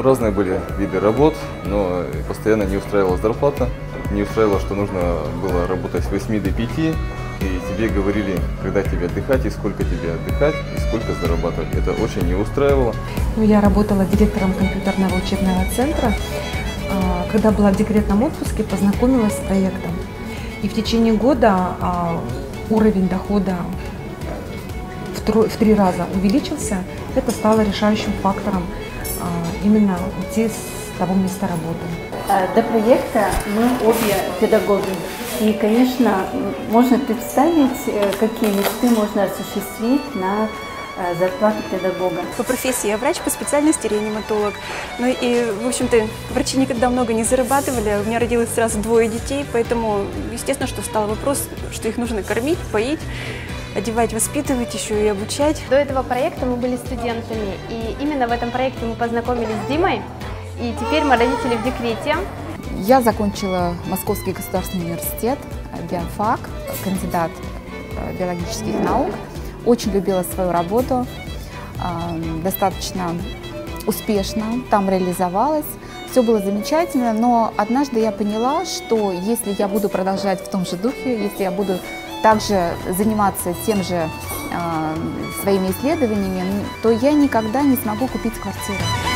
Разные были виды работ, но постоянно не устраивала зарплата, не устраивало, что нужно было работать с 8 до 5, и тебе говорили, когда тебе отдыхать, и сколько тебе отдыхать, и сколько зарабатывать. Это очень не устраивало. Я работала директором компьютерного учебного центра. Когда была в декретном отпуске, познакомилась с проектом. И в течение года уровень дохода в 3 раза увеличился. Это стало решающим фактором именно уйти с того места работы. До проекта мы обе педагоги. И, конечно, можно представить, какие мечты можно осуществить на зарплату педагога. По профессии я врач, по специальности реаниматолог. Ну и, в общем-то, врачи никогда много не зарабатывали. У меня родилось сразу 2 детей, поэтому, естественно, что встал вопрос, что их нужно кормить, поить, одевать, воспитывать, еще и обучать. До этого проекта мы были студентами, и именно в этом проекте мы познакомились с Димой, и теперь мы родители в декрете. Я закончила Московский государственный университет, биофак, кандидат биологических наук. Очень любила свою работу, достаточно успешно там реализовалась. Все было замечательно, но однажды я поняла, что если я буду продолжать в том же духе, если я буду также заниматься тем же своими исследованиями, то я никогда не смогу купить квартиру.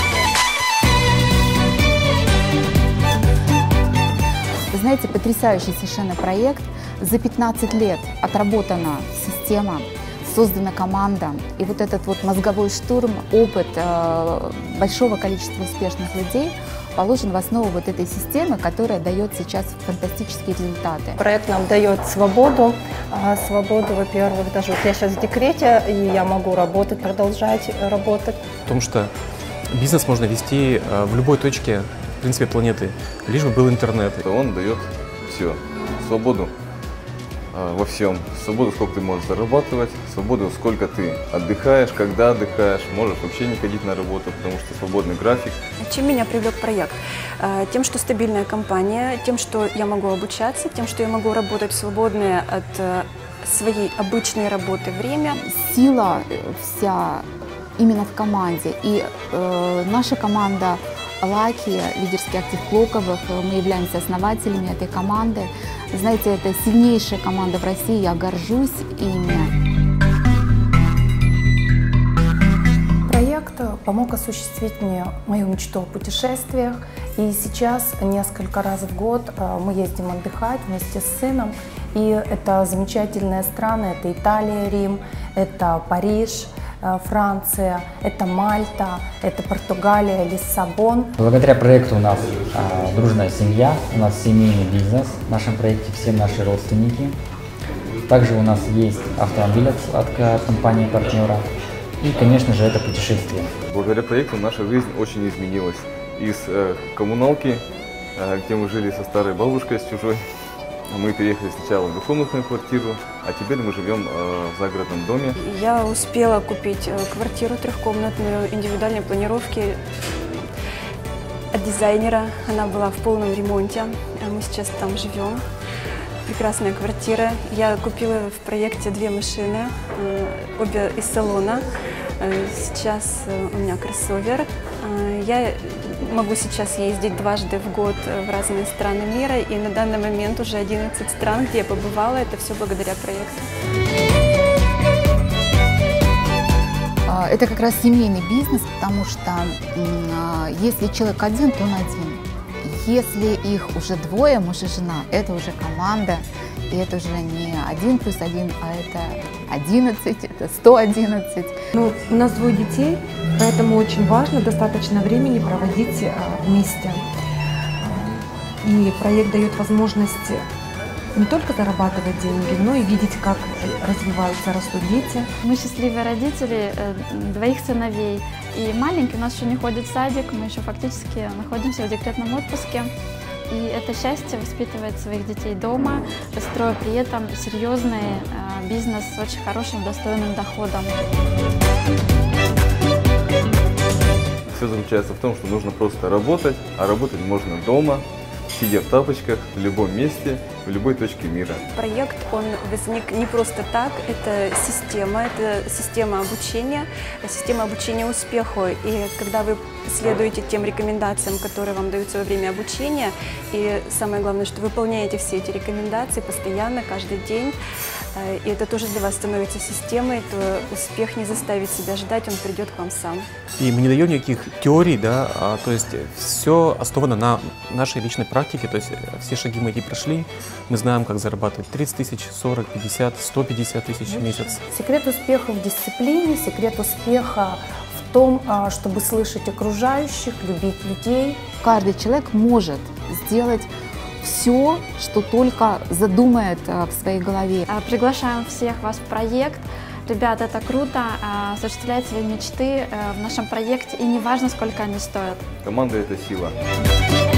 Вы знаете, потрясающий совершенно проект. За 15 лет отработана система, создана команда. И вот этот вот мозговой штурм, опыт большого количества успешных людей положен в основу вот этой системы, которая дает сейчас фантастические результаты. Проект нам дает свободу. Свободу, во-первых, даже вот я сейчас в декрете, и я могу работать, продолжать работать. Потому что бизнес можно вести в любой точке, в принципе, планеты, лишь бы был интернет. Он дает все. Свободу во всем. Свободу, сколько ты можешь зарабатывать, свободу, сколько ты отдыхаешь, когда отдыхаешь, можешь вообще не ходить на работу, потому что свободный график. Чем меня привлек проект? Тем, что стабильная компания, тем, что я могу обучаться, тем, что я могу работать в свободное от своей обычной работы время. Сила вся именно в команде. И наша команда Лаки, лидерский актив Клоковых, мы являемся основателями этой команды. Знаете, это сильнейшая команда в России, я горжусь ими. Проект помог осуществить мне мою мечту о путешествиях. И сейчас несколько раз в год мы ездим отдыхать вместе с сыном. И это замечательные страны, это Италия, Рим, это Париж, Франция, это Мальта, это Португалия, Лиссабон. Благодаря проекту у нас дружная семья, у нас семейный бизнес, в нашем проекте все наши родственники. Также у нас есть автомобиль от компании-партнера и, конечно же, это путешествие. Благодаря проекту наша жизнь очень изменилась. Из коммуналки, где мы жили со старой бабушкой, с чужой, мы переехали сначала в двухкомнатную квартиру, а теперь мы живем в загородном доме. Я успела купить квартиру трехкомнатную, индивидуальной планировки от дизайнера. Она была в полном ремонте, мы сейчас там живем. Прекрасная квартира. Я купила в проекте 2 машины, обе из салона. Сейчас у меня кроссовер. Я могу сейчас ездить дважды в год в разные страны мира, и на данный момент уже 11 стран, где я побывала, это все благодаря проекту. Это как раз семейный бизнес, потому что если человек один, то он один. Если их уже 2, муж и жена, это уже команда, и это уже не 1 + 1, а это 11, это 111. Ну, у нас 2 детей, поэтому очень важно достаточно времени проводить вместе. И проект дает возможность не только зарабатывать деньги, но и видеть, как развиваются, растут дети. Мы счастливые родители 2 сыновей. И маленький у нас еще не ходит в садик, мы еще фактически находимся в декретном отпуске. И это счастье воспитывать своих детей дома, строя при этом серьезный бизнес с очень хорошим, достойным доходом. Все заключается в том, что нужно просто работать, а работать можно дома, сидя в тапочках, в любом месте, в любой точке мира. Проект, он возник не просто так, это система обучения успеху. И когда вы следуете тем рекомендациям, которые вам даются во время обучения, и самое главное, что выполняете все эти рекомендации постоянно, каждый день, и это тоже для вас становится системой, то успех не заставит себя ждать, он придет к вам сам. И мы не даем никаких теорий, да, то есть все основано на нашей личной практике, то есть все шаги мы эти прошли, мы знаем, как зарабатывать 30 тысяч, 40, 50, 150 тысяч в месяц. Секрет успеха в дисциплине, секрет успеха в том, чтобы слышать окружающих, любить людей. Каждый человек может сделать все, что только задумает в своей голове. Приглашаем всех вас в проект. Ребята, это круто, осуществлять свои мечты в нашем проекте, и не важно, сколько они стоят. Команда – это сила.